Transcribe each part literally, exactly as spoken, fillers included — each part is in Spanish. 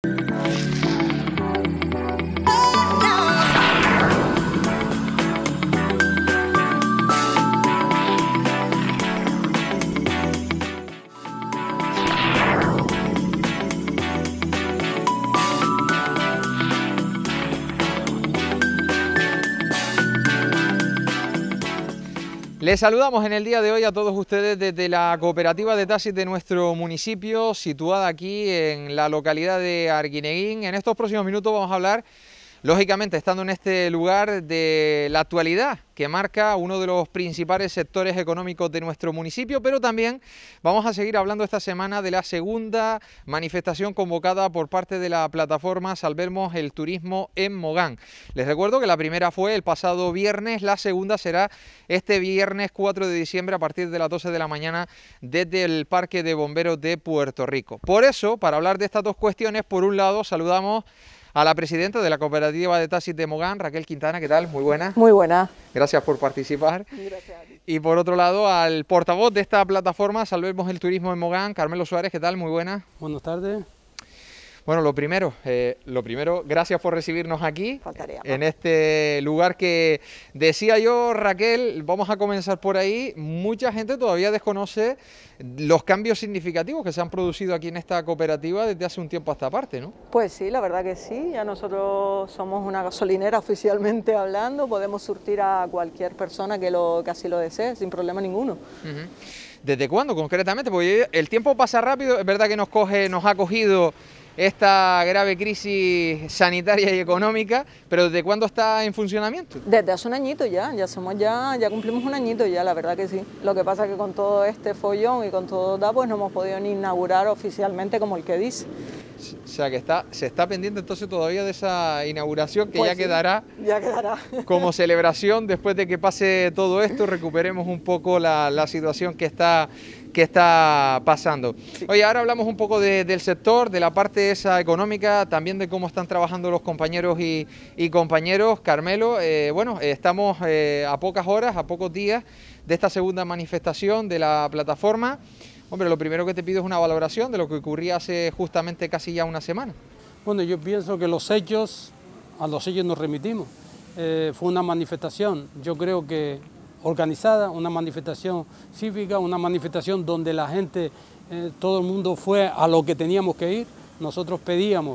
Les saludamos en el día de hoy a todos ustedes desde la cooperativa de taxis de nuestro municipio, situada aquí en la localidad de Arguineguín. En estos próximos minutos vamos a hablar, lógicamente estando en este lugar, de la actualidad que marca uno de los principales sectores económicos de nuestro municipio, pero también vamos a seguir hablando esta semana de la segunda manifestación convocada por parte de la plataforma Salvemos el Turismo en Mogán. Les recuerdo que la primera fue el pasado viernes, la segunda será este viernes cuatro de diciembre a partir de las doce de la mañana desde el Parque de Bomberos de Puerto Rico. Por eso, para hablar de estas dos cuestiones, por un lado saludamos a la presidenta de la cooperativa de taxis de Mogán, Raquel Quintana. ¿Qué tal? Muy buena. Muy buena. Gracias por participar. Gracias a ti. Y por otro lado, al portavoz de esta plataforma, Salvemos el Turismo en Mogán, Carmelo Suárez. ¿Qué tal? Muy buena. Buenas tardes. Bueno, lo primero, eh, lo primero, gracias por recibirnos aquí, Faltaría más. en este lugar que decía yo, Raquel, vamos a comenzar por ahí. Mucha gente todavía desconoce los cambios significativos que se han producido aquí en esta cooperativa desde hace un tiempo a esta parte, ¿no? Pues sí, la verdad que sí, ya nosotros somos una gasolinera oficialmente hablando, podemos surtir a cualquier persona que, lo, que así lo desee, sin problema ninguno. Uh-huh. ¿Desde cuándo concretamente? Porque el tiempo pasa rápido, es verdad que nos, coge, nos ha cogido esta grave crisis sanitaria y económica, pero ¿desde cuándo está en funcionamiento? Desde hace un añito ya, ya somos ya, ya cumplimos un añito ya, la verdad que sí. Lo que pasa es que con todo este follón y con todo da, pues no hemos podido ni inaugurar oficialmente como el que dice. O sea que está, se está pendiente entonces todavía de esa inauguración que Pues ya sí, quedará, ya quedará como celebración después de que pase todo esto, recuperemos un poco la, la situación que está, que está pasando. Sí. Oye, ahora hablamos un poco de, del sector, de la parte esa económica, también de cómo están trabajando los compañeros y, y compañeros. Carmelo, eh, bueno, eh, estamos eh, a pocas horas, a pocos días de esta segunda manifestación de la plataforma. Hombre, lo primero que te pido es una valoración de lo que ocurría hace justamente casi ya una semana. Bueno, yo pienso que los hechos, a los hechos nos remitimos. Eh, fue una manifestación, yo creo que organizada, una manifestación cívica, una manifestación donde la gente, eh, todo el mundo fue a lo que teníamos que ir. Nosotros pedíamos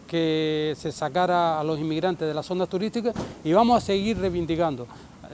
que se sacara a los inmigrantes de las zonas turísticas y vamos a seguir reivindicando.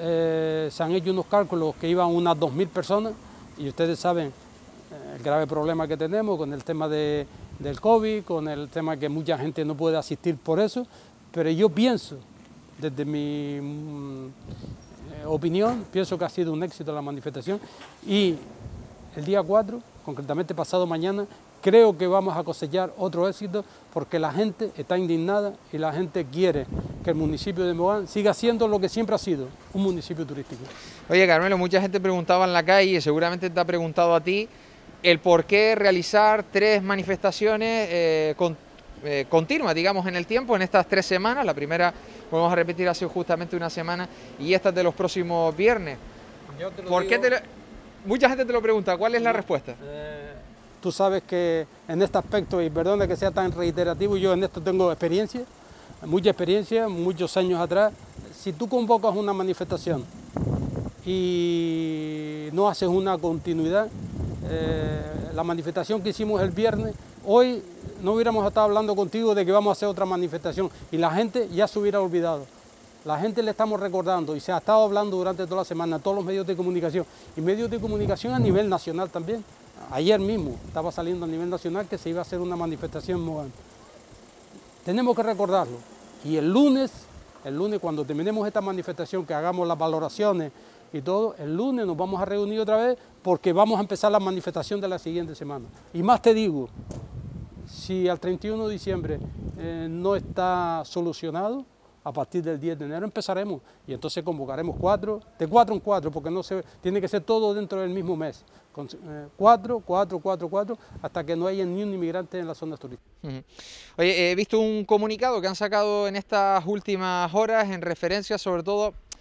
Eh, se han hecho unos cálculos que iban unas dos mil personas y ustedes saben el grave problema que tenemos con el tema de, del COVID, con el tema que mucha gente no puede asistir por eso, pero yo pienso, desde mi mm, eh, opinión, pienso que ha sido un éxito la manifestación y el día cuatro, concretamente pasado mañana, creo que vamos a cosechar otro éxito porque la gente está indignada y la gente quiere que el municipio de Mogán siga siendo lo que siempre ha sido, un municipio turístico. Oye, Carmelo, mucha gente preguntaba en la calle, y seguramente te ha preguntado a ti, el por qué realizar tres manifestaciones eh, con, eh, continuas, digamos, en el tiempo, en estas tres semanas. La primera, vamos a repetir, ha sido justamente una semana y esta es de los próximos viernes. Yo te lo ¿Por digo, qué te lo, mucha gente te lo pregunta, ¿cuál es la respuesta? Eh, tú sabes que en este aspecto, y perdona que sea tan reiterativo, yo en esto tengo experiencia, mucha experiencia, muchos años atrás. Si tú convocas una manifestación y no haces una continuidad, eh, la manifestación que hicimos el viernes, hoy no hubiéramos estado hablando contigo de que vamos a hacer otra manifestación y la gente ya se hubiera olvidado. La gente le estamos recordando y se ha estado hablando durante toda la semana, todos los medios de comunicación y medios de comunicación a nivel nacional también. Ayer mismo estaba saliendo a nivel nacional que se iba a hacer una manifestación en Mogán. Tenemos que recordarlo y el lunes, el lunes cuando terminemos esta manifestación, que hagamos las valoraciones y todo, el lunes nos vamos a reunir otra vez porque vamos a empezar la manifestación de la siguiente semana. Y más te digo, si al treinta y uno de diciembre eh, no está solucionado, a partir del diez de enero empezaremos y entonces convocaremos cuatro, de cuatro en cuatro, porque no se, tiene que ser todo dentro del mismo mes. Con, eh, cuatro, cuatro, cuatro, cuatro, hasta que no haya ni un inmigrante en las zonas turísticas. Uh-huh. Oye, he visto un comunicado que han sacado en estas últimas horas en referencia sobre todo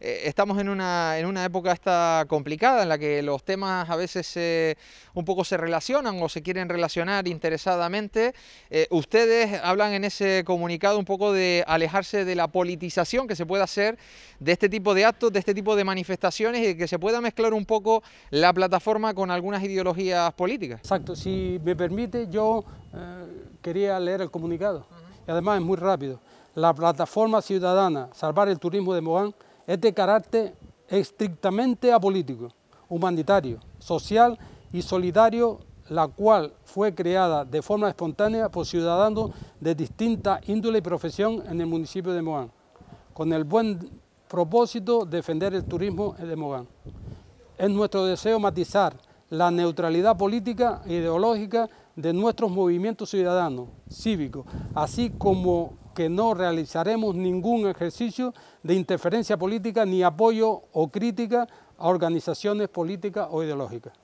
eh, estamos en una, en una época esta complicada en la que los temas a veces eh, un poco se relacionan o se quieren relacionar interesadamente. Eh, ustedes hablan en ese comunicado un poco de alejarse de la politización que se puede hacer de este tipo de actos, de este tipo de manifestaciones, y que se pueda mezclar un poco la plataforma con algunas ideologías políticas. Exacto, si me permite, yo eh, quería leer el comunicado. Uh-huh. Y además es muy rápido. La plataforma ciudadana Salvar el Turismo de Mogán es de carácter estrictamente apolítico, humanitario, social y solidario, la cual fue creada de forma espontánea por ciudadanos de distinta índole y profesión en el municipio de Mogán, con el buen propósito de defender el turismo de Mogán. Es nuestro deseo matizar la neutralidad política e ideológica de nuestros movimientos ciudadanos, cívicos, así como que no realizaremos ningún ejercicio de interferencia política ni apoyo o crítica a organizaciones políticas o ideológicas.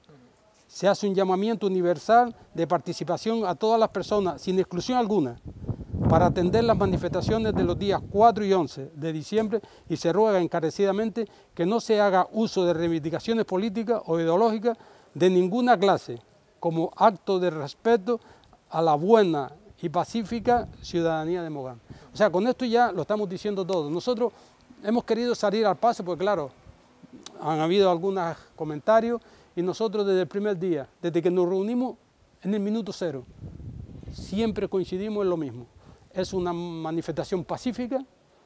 Se hace un llamamiento universal de participación a todas las personas, sin exclusión alguna, para atender las manifestaciones de los días cuatro y once de diciembre, y se ruega encarecidamente que no se haga uso de reivindicaciones políticas o ideológicas de ninguna clase como acto de respeto a la buena y pacífica ciudadanía de Mogán. O sea, con esto ya lo estamos diciendo todo. Nosotros hemos querido salir al paso porque, claro, han habido algunos comentarios, y nosotros desde el primer día, desde que nos reunimos en el minuto cero, siempre coincidimos en lo mismo. Es una manifestación pacífica,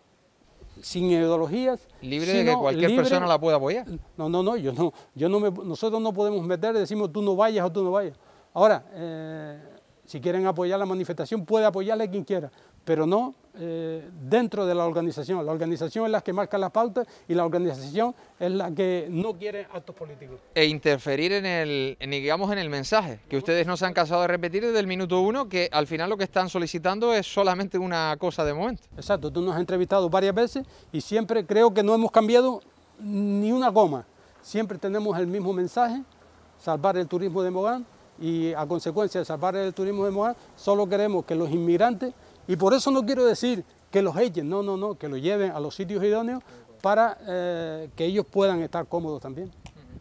sin ideologías. Libre de que cualquier libre, persona la pueda apoyar. No, no, no, yo no, yo no me, nosotros no podemos meter y decimos tú no vayas o tú no vayas. Ahora, eh, si quieren apoyar la manifestación, puede apoyarle quien quiera, pero no eh, dentro de la organización. La organización es la que marca las pautas y la organización es la que no quiere actos políticos. E interferir en el, en, digamos, en el mensaje, que ustedes no se han cansado de repetir desde el minuto uno, que al final lo que están solicitando es solamente una cosa de momento. Exacto, tú nos has entrevistado varias veces y siempre creo que no hemos cambiado ni una coma. Siempre tenemos el mismo mensaje: salvar el turismo de Mogán, y a consecuencia de salvar el turismo de Mogán, solo queremos que los inmigrantes, y por eso no quiero decir que los echen, no, no, no, que los lleven a los sitios idóneos para eh, que ellos puedan estar cómodos también.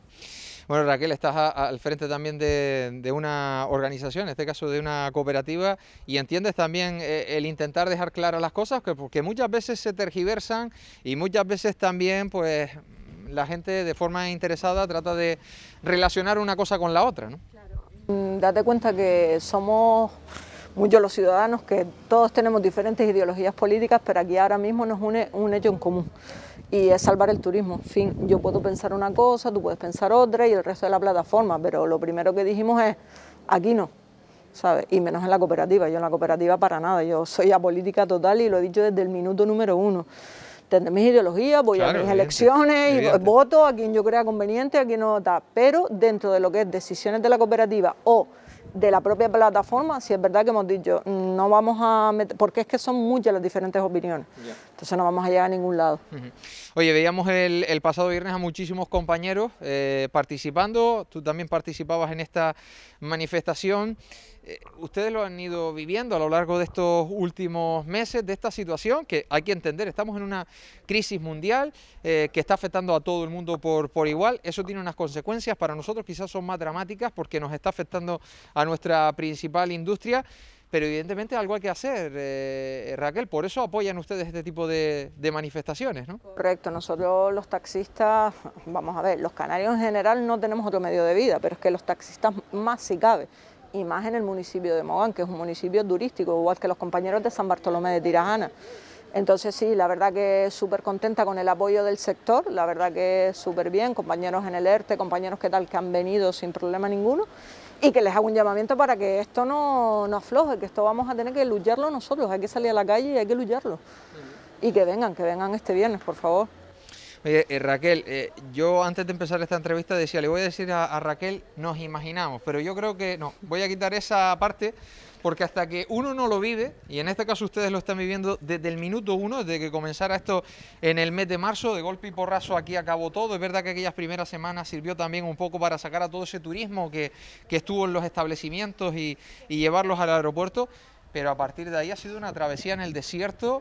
Bueno, Raquel, estás a, a, al frente también de, de una organización, en este caso de una cooperativa, y entiendes también eh, el intentar dejar claras las cosas, que, porque muchas veces se tergiversan y muchas veces también pues la gente de forma interesada trata de relacionar una cosa con la otra, ¿no? Claro. Date cuenta que somos muchos los ciudadanos, que todos tenemos diferentes ideologías políticas, pero aquí ahora mismo nos une un hecho en común, y es salvar el turismo. En fin, yo puedo pensar una cosa, tú puedes pensar otra, y el resto de la plataforma, pero lo primero que dijimos es, aquí no, ¿sabes? Y menos en la cooperativa. Yo en la cooperativa para nada, yo soy apolítica total y lo he dicho desde el minuto número uno. Tendré mis ideologías, voy claro, a mis evidente, elecciones evidente. y voto a quien yo crea conveniente, a quien no está, pero dentro de lo que es decisiones de la cooperativa o de la propia plataforma, sí es verdad que hemos dicho, no vamos a meter, porque es que son muchas las diferentes opiniones, yeah. Entonces no vamos a llegar a ningún lado. Uh-huh. Oye, veíamos el, el pasado viernes a muchísimos compañeros eh, participando, tú también participabas en esta manifestación. Eh, ustedes lo han ido viviendo a lo largo de estos últimos meses, de esta situación que hay que entender, estamos en una crisis mundial eh, que está afectando a todo el mundo por, por igual. Eso tiene unas consecuencias, para nosotros quizás son más dramáticas porque nos está afectando a nuestra principal industria, pero evidentemente algo hay que hacer, eh, Raquel, por eso apoyan ustedes este tipo de, de manifestaciones, ¿no? Correcto, nosotros los taxistas, vamos a ver, los canarios en general no tenemos otro medio de vida, pero es que los taxistas más si cabe, y más en el municipio de Mogán, que es un municipio turístico, igual que los compañeros de San Bartolomé de Tirajana. Entonces sí, la verdad que súper contenta con el apoyo del sector, la verdad que súper bien, compañeros en el ERTE, compañeros que tal que han venido sin problema ninguno, y que les hago un llamamiento para que esto no, no afloje, que esto vamos a tener que lucharlo nosotros, hay que salir a la calle y hay que lucharlo. Uh-huh. Y que vengan, que vengan este viernes, por favor. Oye, eh, Raquel, eh, yo antes de empezar esta entrevista decía, le voy a decir a, a Raquel, nos imaginamos, pero yo creo que no, voy a quitar esa parte, porque hasta que uno no lo vive, y en este caso ustedes lo están viviendo desde el minuto uno, desde que comenzara esto en el mes de marzo, de golpe y porrazo aquí acabó todo. Es verdad que aquellas primeras semanas sirvió también un poco para sacar a todo ese turismo que, que estuvo en los establecimientos y, y llevarlos al aeropuerto, pero a partir de ahí ha sido una travesía en el desierto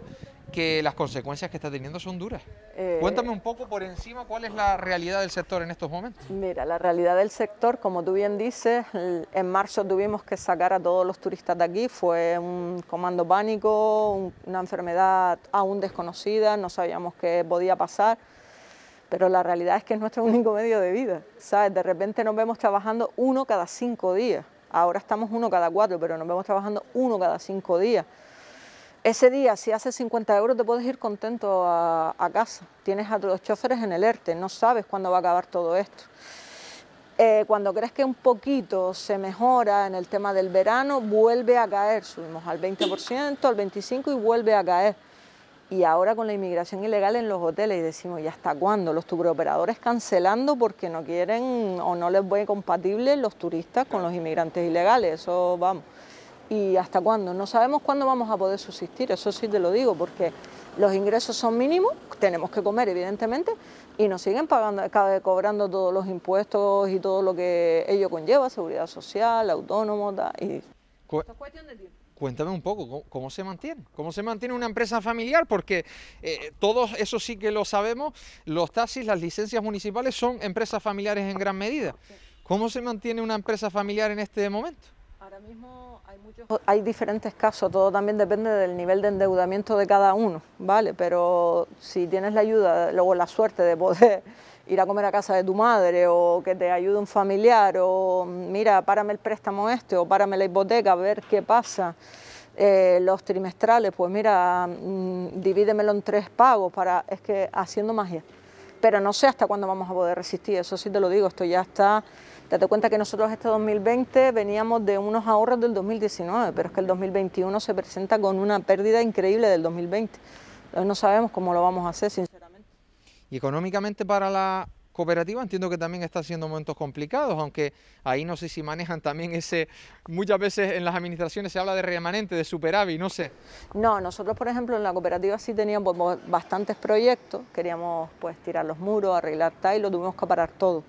que las consecuencias que está teniendo son duras. Eh, Cuéntame un poco por encima cuál es la realidad del sector en estos momentos. Mira, la realidad del sector, como tú bien dices, en marzo tuvimos que sacar a todos los turistas de aquí, fue un comando pánico, un, una enfermedad aún desconocida, no sabíamos qué podía pasar, pero la realidad es que es nuestro único medio de vida, ¿sabes? De repente nos vemos trabajando uno cada cinco días, ahora estamos uno cada cuatro, pero nos vemos trabajando uno cada cinco días. Ese día, si haces cincuenta euros, te puedes ir contento a, a casa. Tienes a los choferes en el ERTE, no sabes cuándo va a acabar todo esto. Eh, cuando crees que un poquito se mejora en el tema del verano, vuelve a caer. Subimos al veinte por ciento, al veinticinco por ciento y vuelve a caer. Y ahora con la inmigración ilegal en los hoteles, y decimos, ¿y hasta cuándo? Los turoperadores cancelando porque no quieren o no les ve compatible los turistas con los inmigrantes ilegales. Eso vamos. ¿Y hasta cuándo? No sabemos cuándo vamos a poder subsistir, eso sí te lo digo, porque los ingresos son mínimos, tenemos que comer evidentemente, y nos siguen pagando, cobrando todos los impuestos y todo lo que ello conlleva, seguridad social, autónomo, y... Cu es cuestión de tiempo. Cuéntame un poco, ¿cómo, ¿cómo se mantiene? ¿Cómo se mantiene una empresa familiar? Porque eh, todos, eso sí que lo sabemos, los taxis, las licencias municipales son empresas familiares en gran medida. ¿Cómo se mantiene una empresa familiar en este momento? Ahora mismo hay muchos, hay diferentes casos, todo también depende del nivel de endeudamiento de cada uno, ¿vale? Pero si tienes la ayuda, luego la suerte de poder ir a comer a casa de tu madre o que te ayude un familiar o mira, párame el préstamo este o párame la hipoteca, a ver qué pasa, eh, los trimestrales, pues mira, mmm, divídemelo en tres pagos, para, es que haciendo magia. Pero no sé hasta cuándo vamos a poder resistir, eso sí te lo digo, esto ya está... Date cuenta que nosotros este dos mil veinte veníamos de unos ahorros del dos mil diecinueve, pero es que el dos mil veintiuno se presenta con una pérdida increíble del dos mil veinte. Entonces no sabemos cómo lo vamos a hacer, sinceramente. Y económicamente para la cooperativa entiendo que también está siendo momentos complicados, aunque ahí no sé si manejan también ese... Muchas veces en las administraciones se habla de remanente, de superávit, no sé. No, nosotros por ejemplo en la cooperativa sí teníamos bastantes proyectos, queríamos pues tirar los muros, arreglar tal y lo tuvimos que parar todo.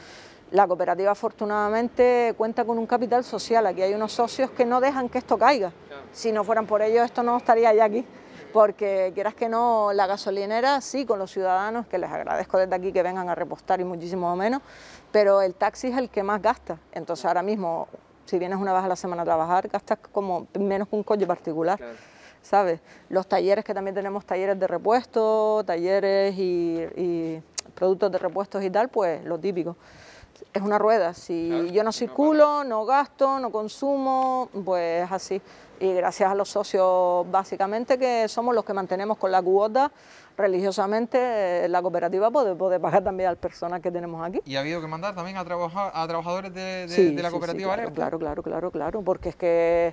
La cooperativa afortunadamente cuenta con un capital social, aquí hay unos socios que no dejan que esto caiga, si no fueran por ellos esto no estaría ya aquí, porque quieras que no, la gasolinera sí con los ciudadanos, que les agradezco desde aquí que vengan a repostar y muchísimo menos, pero el taxi es el que más gasta, entonces ahora mismo si vienes una vez a la semana a trabajar gastas como menos que un coche particular. Claro. ¿Sabes? Los talleres, que también tenemos talleres de repuesto, talleres y, y productos de repuestos y tal, pues lo típico. Es una rueda, si claro, yo no circulo, no gasto, no consumo, pues así. Y gracias a los socios básicamente que somos los que mantenemos con la cuota religiosamente la cooperativa puede, puede pagar también al personal que tenemos aquí. ¿Y ha habido que mandar también a, trabajar, a trabajadores de, de, sí, de la sí, cooperativa? Sí, claro, claro, claro, claro, claro, porque es que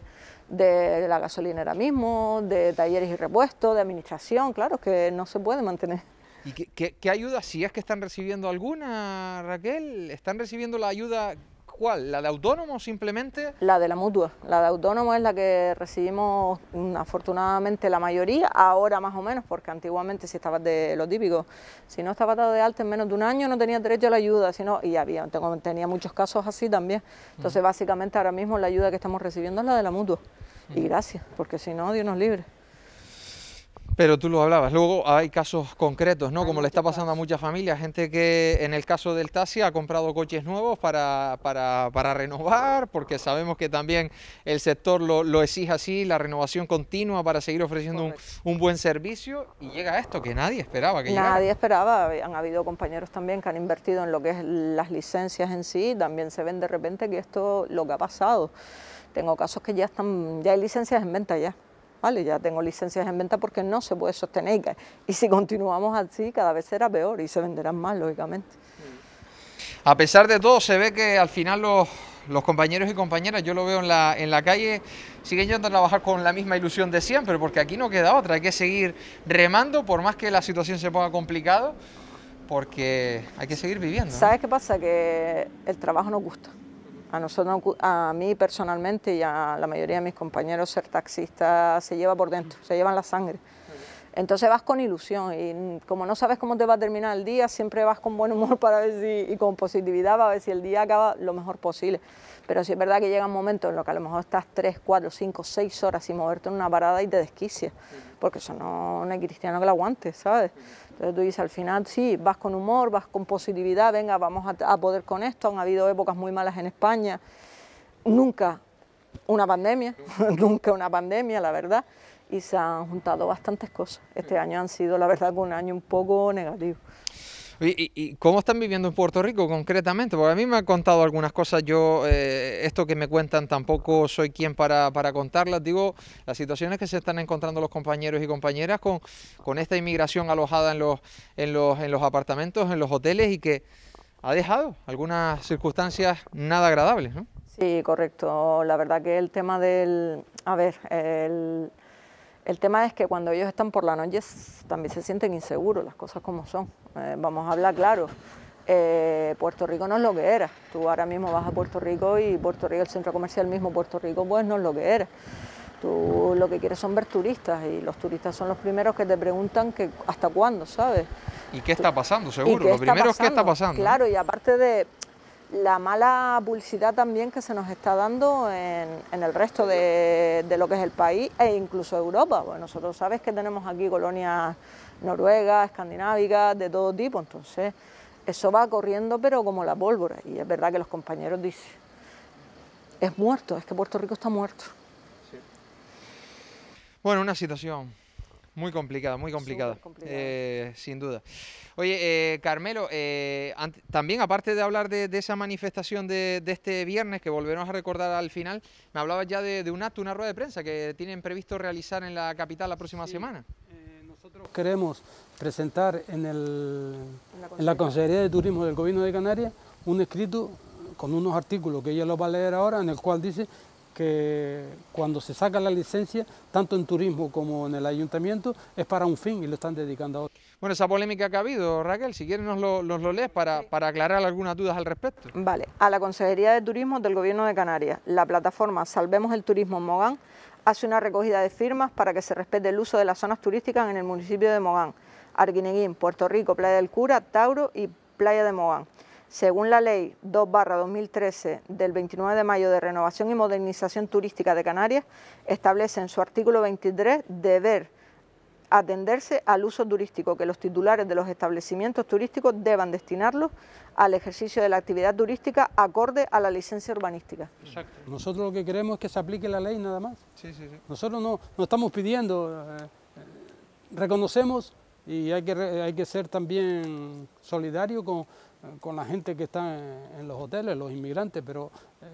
de la gasolinera mismo, de talleres y repuestos, de administración, claro, es que no se puede mantener. ¿Y qué, qué, qué ayuda, si es que están recibiendo alguna, Raquel? ¿Están recibiendo la ayuda, cuál? ¿La de autónomo simplemente? La de la mutua. La de autónomo es la que recibimos afortunadamente la mayoría, ahora más o menos, porque antiguamente si estabas de lo típico, si no estabas dado de alta en menos de un año no tenías derecho a la ayuda, sino, y había, tengo, tenía muchos casos así también. Entonces uh-huh. básicamente ahora mismo la ayuda que estamos recibiendo es la de la mutua. Uh-huh. Y gracias, porque si no, Dios nos libre. Pero tú lo hablabas, luego hay casos concretos, ¿no? Como le está pasando a muchas familias, gente que en el caso del taxi ha comprado coches nuevos para, para, para renovar, porque sabemos que también el sector lo, lo exige así, la renovación continua para seguir ofreciendo un, un buen servicio, y llega esto que nadie esperaba que llegara. Nadie esperaba, han habido compañeros también que han invertido en lo que es las licencias en sí, también se ven de repente que esto lo que ha pasado. Tengo casos que ya están, ya hay licencias en venta ya. Vale, ya tengo licencias en venta porque no se puede sostener y si continuamos así cada vez será peor y se venderán más, lógicamente. A pesar de todo se ve que al final los, los compañeros y compañeras, yo lo veo en la, en la calle, siguen yendo a trabajar con la misma ilusión de siempre, porque aquí no queda otra, hay que seguir remando por más que la situación se ponga complicada, porque hay que seguir viviendo, ¿no? ¿Sabes qué pasa? Que el trabajo nos gusta. A nosotros, a mí personalmente y a la mayoría de mis compañeros, ser taxista se lleva por dentro, se lleva en la sangre. Entonces vas con ilusión y como no sabes cómo te va a terminar el día, siempre vas con buen humor para ver si, y con positividad para ver si el día acaba lo mejor posible. Pero sí es verdad que llegan momentos en los que a lo mejor estás tres, cuatro, cinco, seis horas sin moverte en una parada y te desquicias, porque eso no, no hay cristiano que lo aguante, ¿sabes? Entonces tú dices, al final sí, vas con humor, vas con positividad, venga, vamos a, a poder con esto. Han habido épocas muy malas en España, nunca una pandemia, nunca una pandemia, la verdad, y se han juntado bastantes cosas. Este año han sido, la verdad, un año un poco negativo. ¿Y, y cómo están viviendo en Puerto Rico concretamente? Porque a mí me han contado algunas cosas, yo eh, esto que me cuentan tampoco soy quien para, para contarlas, digo, las situaciones que se están encontrando los compañeros y compañeras con, con esta inmigración alojada en los, en, los, en los apartamentos, en los hoteles, y que ha dejado algunas circunstancias nada agradables, ¿no? Sí, correcto. La verdad que el tema del... A ver, el, el tema es que cuando ellos están por la noche también se sienten inseguros, las cosas como son. Eh, vamos a hablar claro. Eh, Puerto Rico no es lo que era. Tú ahora mismo vas a Puerto Rico y Puerto Rico, el centro comercial mismo Puerto Rico, pues no es lo que era. Tú lo que quieres son ver turistas, y los turistas son los primeros que te preguntan que hasta cuándo, ¿sabes? ¿Y qué está pasando, seguro? Lo primero es qué está pasando. Claro, y aparte de la mala publicidad también que se nos está dando en, en el resto de, de lo que es el país e incluso Europa. Pues nosotros sabes que tenemos aquí colonias noruegas, escandinávicas, de todo tipo, entonces eso va corriendo pero como la pólvora, y es verdad que los compañeros dicen, es muerto, es que Puerto Rico está muerto. Sí. Bueno, una situación muy complicada, muy complicada, complicada. Eh, sin duda. Oye, eh, Carmelo, eh, también aparte de hablar de, de esa manifestación de, de este viernes, que volveremos a recordar al final, me hablabas ya de, de un acto, una rueda de prensa que tienen previsto realizar en la capital la próxima sí. semana. Eh, nosotros queremos presentar en, el, en la Consejería de Turismo del Gobierno de Canarias un escrito con unos artículos que ella lo va a leer ahora, en el cual dice que cuando se saca la licencia, tanto en turismo como en el ayuntamiento, es para un fin y lo están dedicando a otro. Bueno, esa polémica que ha habido, Raquel, si quieres nos lo, nos lo lees para, para aclarar algunas dudas al respecto. Vale, a la Consejería de Turismo del Gobierno de Canarias, la plataforma Salvemos el Turismo en Mogán hace una recogida de firmas para que se respete el uso de las zonas turísticas en el municipio de Mogán, Arguineguín, Puerto Rico, Playa del Cura, Tauro y Playa de Mogán. Según la Ley dos barra dos mil trece del veintinueve de mayo de Renovación y Modernización Turística de Canarias, establece en su artículo veintitrés deber atenderse al uso turístico, que los titulares de los establecimientos turísticos deban destinarlos al ejercicio de la actividad turística acorde a la licencia urbanística. Exacto. Nosotros lo que queremos es que se aplique la ley nada más. Sí, sí, sí. Nosotros no, no estamos pidiendo, eh, reconocemos, y hay que, hay que ser también solidario con, con la gente que está en, en los hoteles, los inmigrantes, pero eh,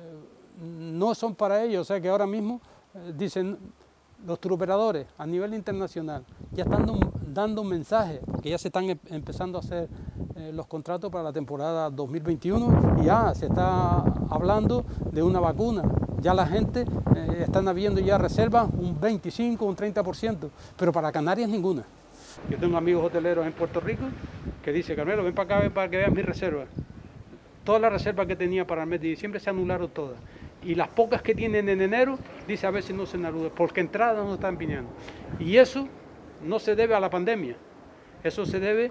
no son para ellos. O sea que ahora mismo eh, dicen los turoperadores a nivel internacional ya están dando, dando un mensaje, porque ya se están em, empezando a hacer eh, los contratos para la temporada dos mil veintiuno y ya se está hablando de una vacuna. Ya la gente eh, están habiendo ya reservas un veinticinco, un treinta por ciento, pero para Canarias ninguna. Yo tengo amigos hoteleros en Puerto Rico que dicen, Carmelo, ven para acá, ven para que veas mis reservas. Todas las reservas que tenía para el mes de diciembre se anularon todas. Y las pocas que tienen en enero, dice a ver si no se anulan, porque entradas no están viniendo. Y eso no se debe a la pandemia, eso se debe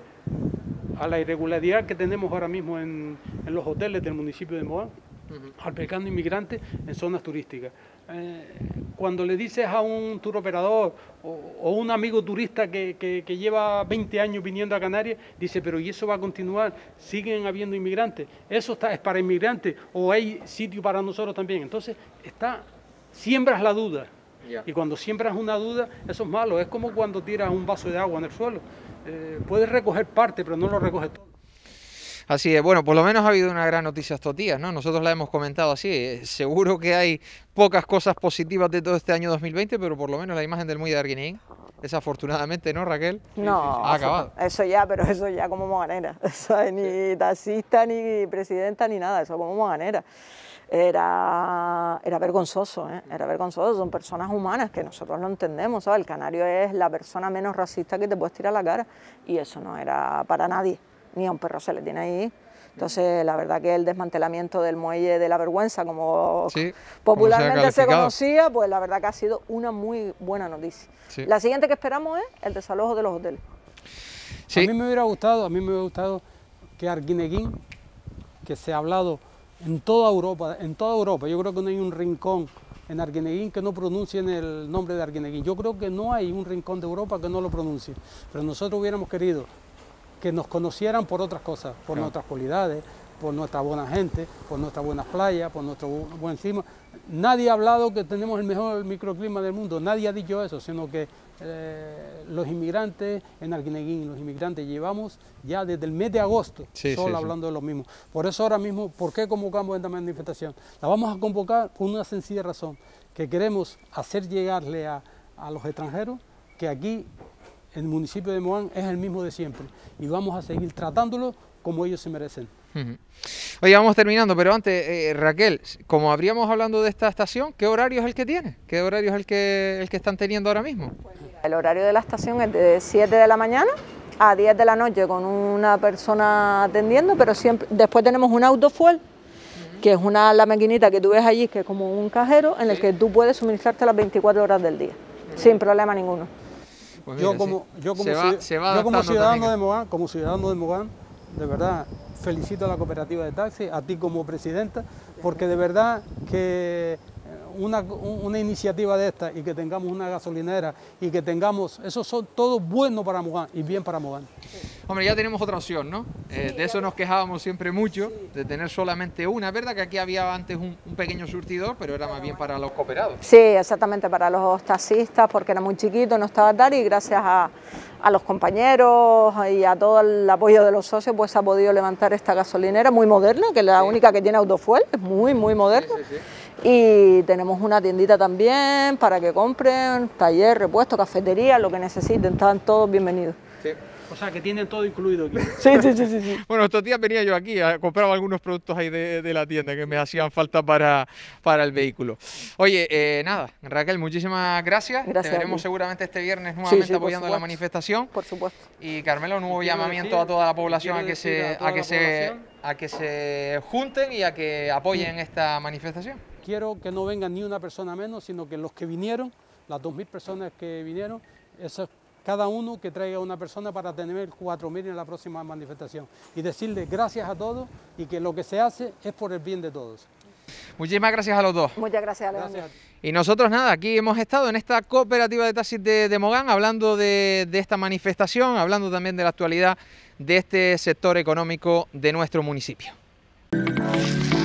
a la irregularidad que tenemos ahora mismo en, en los hoteles del municipio de Mogán, uh-huh. albergando inmigrantes en zonas turísticas. Eh, cuando le dices a un turoperador o, o un amigo turista que, que, que lleva veinte años viniendo a Canarias, dice, pero ¿y eso va a continuar? ¿Siguen habiendo inmigrantes? ¿Eso está, es para inmigrantes o hay sitio para nosotros también? Entonces, está, siembras la duda. Yeah. Y cuando siembras una duda, eso es malo. Es como cuando tiras un vaso de agua en el suelo. Eh, puedes recoger parte, pero no lo recoges todo. Así es, bueno, por lo menos ha habido una gran noticia estos días, ¿no? Nosotros la hemos comentado así, seguro que hay pocas cosas positivas de todo este año dos mil veinte, pero por lo menos la imagen del muelle de Arguineguín, desafortunadamente, ¿no, Raquel? No, ha acabado. Eso ya, pero eso ya como moganera, eso es ni taxista, ni presidenta, ni nada, eso como moganera. Era, era vergonzoso, ¿eh? Era vergonzoso, son personas humanas que nosotros no entendemos, ¿sabes? El canario es la persona menos racista que te puedes tirar a la cara y eso no era para nadie. Ni a un perro se le tiene ahí. Entonces, la verdad que el desmantelamiento del muelle de la vergüenza, como sí, popularmente se, se conocía, pues la verdad que ha sido una muy buena noticia. Sí. La siguiente que esperamos es el desalojo de los hoteles. Sí. A mí me hubiera gustado, a mí me hubiera gustado que Arguineguín, que se ha hablado en toda Europa, en toda Europa, yo creo que no hay un rincón en Arguineguín que no pronuncien el nombre de Arguineguín. Yo creo que no hay un rincón de Europa que no lo pronuncie, pero nosotros hubiéramos querido que nos conocieran por otras cosas, por claro. nuestras cualidades, por nuestra buena gente, por nuestras buenas playas, por nuestro buen clima. Nadie ha hablado que tenemos el mejor microclima del mundo, nadie ha dicho eso, sino que eh, los inmigrantes en Arguineguín, los inmigrantes llevamos ya desde el mes de agosto sí, solo sí, hablando sí. de lo mismo. Por eso ahora mismo, ¿por qué convocamos esta manifestación? La vamos a convocar por una sencilla razón, que queremos hacer llegarle a, a los extranjeros que aquí el municipio de Mogán es el mismo de siempre y vamos a seguir tratándolo como ellos se merecen. Uh-huh. Oye, vamos terminando, pero antes, eh, Raquel, como habríamos hablando de esta estación, ¿qué horario es el que tiene? ¿Qué horario es el que, el que están teniendo ahora mismo? Pues mira, el horario de la estación es de siete de la mañana a diez de la noche con una persona atendiendo, pero siempre después tenemos un autofuel, uh-huh. que es una la maquinita que tú ves allí, que es como un cajero en el que tú puedes suministrarte las veinticuatro horas del día, uh-huh. sin problema ninguno. Pues mira, yo como, sí. yo como, se va, se va yo como ciudadano de Mogán, como ciudadano de Mogán, de verdad felicito a la cooperativa de taxi, a ti como presidenta, porque de verdad que una, una iniciativa de esta y que tengamos una gasolinera y que tengamos, eso son todo bueno para Mogán y bien para Mogán. Hombre, ya tenemos otra opción, ¿no? Eh, de eso nos quejábamos siempre mucho, de tener solamente una. Es verdad que aquí había antes un, un pequeño surtidor, pero era más bien para los cooperados. Sí, exactamente, para los taxistas, porque era muy chiquito, no estaba tal, y gracias a, a los compañeros y a todo el apoyo de los socios, pues se ha podido levantar esta gasolinera muy moderna, que es la sí. única que tiene autofuel, es muy, muy moderna. Sí, sí, sí. Y tenemos una tiendita también para que compren, taller, repuesto, cafetería, lo que necesiten, están todos bienvenidos. Sí. O sea, que tienen todo incluido aquí. Sí, sí, sí, sí, sí. Bueno, estos días venía yo aquí, a comprar algunos productos ahí de, de la tienda que me hacían falta para, para el vehículo. Oye, eh, nada, Raquel, muchísimas gracias. Gracias. Te veremos seguramente este viernes nuevamente sí, sí, apoyando la manifestación. Por supuesto. Y Carmelo, un nuevo llamamiento decir, a toda la población a que se, a, a que se, a que se junten y a que apoyen sí. esta manifestación. Quiero que no venga ni una persona menos, sino que los que vinieron, las dos mil personas que vinieron, esos cada uno que traiga una persona para tener cuatro mil en la próxima manifestación y decirle gracias a todos y que lo que se hace es por el bien de todos. Muchísimas gracias a los dos. Muchas gracias, Alejandro. Gracias. Y nosotros nada, aquí hemos estado en esta cooperativa de taxis de, de Mogán hablando de, de esta manifestación, hablando también de la actualidad de este sector económico de nuestro municipio.